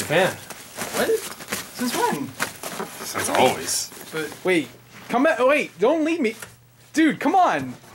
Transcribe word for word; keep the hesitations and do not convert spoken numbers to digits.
Japan. What? Since when? Since always. But Wait, come back. Wait, don't leave me. Dude, come on.